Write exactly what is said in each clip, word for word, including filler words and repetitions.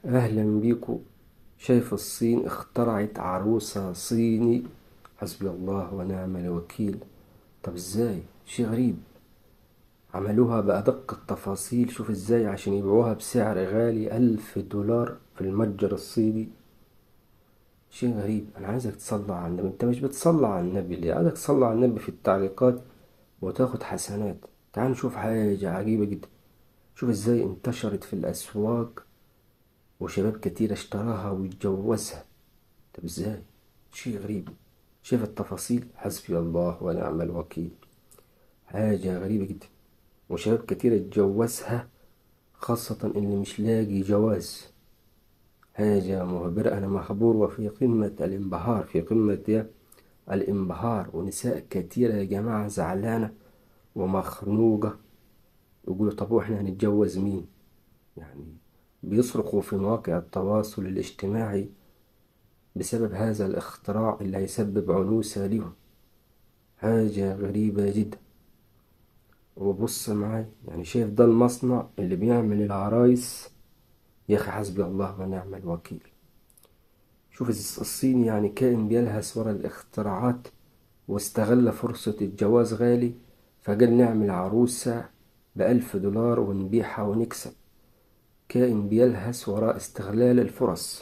أهلا بيكو. شايف الصين اخترعت عروسة صيني؟ حسبي الله ونعم الوكيل. طب ازاي؟ شي غريب. عملوها بأدق التفاصيل. شوف ازاي عشان يبيعوها بسعر غالي، ألف دولار في المتجر الصيني. شي غريب. أنا عايزك تصلي على النبي. أنت مش بتصلي على النبي ليه؟ عايزك تصلي على النبي في التعليقات وتاخد حسنات. تعال نشوف حاجة عجيبة جدا. شوف ازاي انتشرت في الأسواق وشباب كتير اشتراها واتجوزها. طب ازاي؟ شيء غريب. شايف التفاصيل؟ حسبي الله ونعم الوكيل. حاجة غريبة جدا. وشباب كتير اتجوزها، خاصة اللي مش لاقي جواز. حاجة مهبرة. أنا مخبور وفي قمة الانبهار، في قمة يا الانبهار. ونساء كتيرة يا جماعة زعلانة ومخنوقة، يقولوا طب واحنا هنتجوز مين؟ يعني بيصرخوا في مواقع التواصل الاجتماعي بسبب هذا الاختراع اللي هيسبب عنوسة لهم. حاجة غريبة جدا. وبص معاي، يعني شايف ده المصنع اللي بيعمل العرايس؟ يا أخي حسبي الله ونعم الوكيل. شوف الس- الصين يعني كائن بيلهث ورا الاختراعات، واستغل فرصة الجواز غالي، فقال نعمل عروسة بألف دولار ونبيعها ونكسب. كائن بيلهث وراء استغلال الفرص.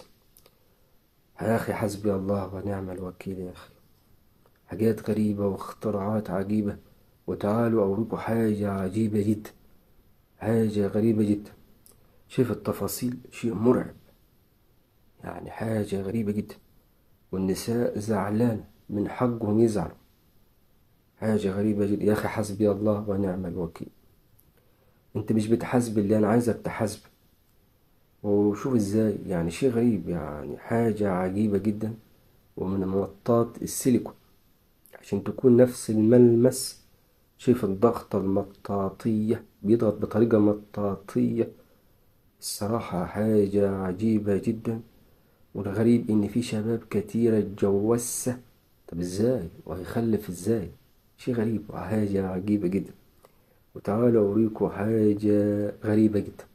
يا أخي حسبي الله ونعم الوكيل يا أخي. حاجات غريبة واختراعات عجيبة. وتعالوا أوريكم حاجة عجيبة جدا. حاجة غريبة جدا. شايف التفاصيل؟ شيء مرعب. يعني حاجة غريبة جدا. والنساء زعلانة، من حقهم يزعلوا. حاجة غريبة جدا يا أخي. حسبي الله ونعم الوكيل. أنت مش بتحاسب اللي أنا عايزك تحاسبه. وشوف إزاي، يعني شيء غريب، يعني حاجة عجيبة جدا. ومن مطاط السيليكون عشان تكون نفس الملمس. شايف الضغطة المطاطية؟ بيضغط بطريقة مطاطية. الصراحة حاجة عجيبة جدا. والغريب إن في شباب كتيرة اتجوزها. طب ازاي؟ وهيخلف ازاي؟ شيء غريب وحاجة عجيبة جدا. وتعالوا أوريكم حاجة غريبة جدا.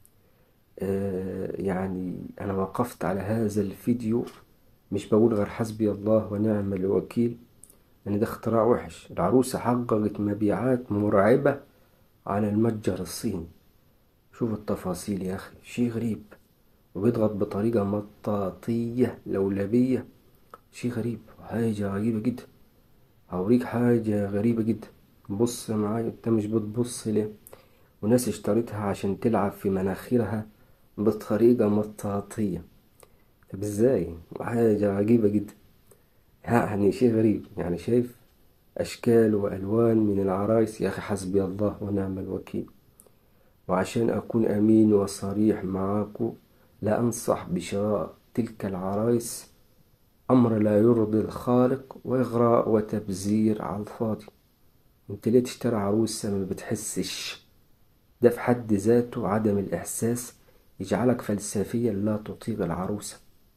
آه يعني أنا وقفت على هذا الفيديو، مش بقول غير حسبي الله ونعم الوكيل. إن ده اختراع وحش. العروسة حققت مبيعات مرعبة على المتجر الصيني. شوف التفاصيل يا أخي. شيء غريب. وبيضغط بطريقة مطاطية لولبية. شيء غريب وحاجة عجيبة جدا. هوريك حاجة غريبة جدا. بص معايا. انت مش بتبص ليه؟ وناس اشتريتها عشان تلعب في مناخيرها بطريقة مطاطية. طب ازاي؟ حاجة عجيبة جدا. يعني شيء غريب. يعني شايف أشكال وألوان من العرايس. يا أخي حسبي الله ونعم الوكيل. وعشان أكون أمين وصريح معاكو، لا أنصح بشراء تلك العرايس. أمر لا يرضي الخالق، وإغراء وتبذير على الفاضي. انت ليه تشتري عروسة ما بتحسش؟ ده في حد ذاته عدم الإحساس يجعلك فلسفيا لا تطيق العروسة.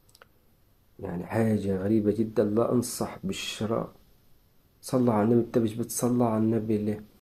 يعني حاجة غريبة جدا. لا أنصح بالشراء. صلى على النبي. انت مش بتصلى على النبي ليه؟